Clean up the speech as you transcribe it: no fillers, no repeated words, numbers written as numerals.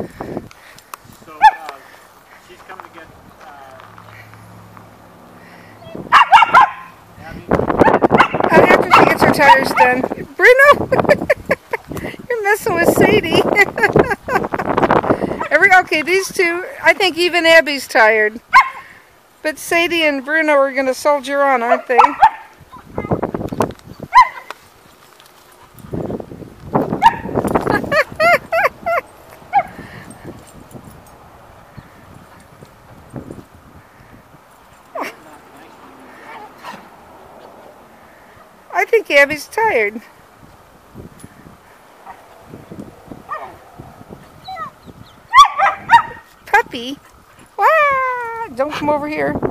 So she's coming to get Abby. After she gets her tires done. Bruno, you're messing with Sadie. Okay, these two, I think even Abby's tired. But Sadie and Bruno are going to soldier on, aren't they? I think Abby's tired. Puppy. Wah! Don't come over here.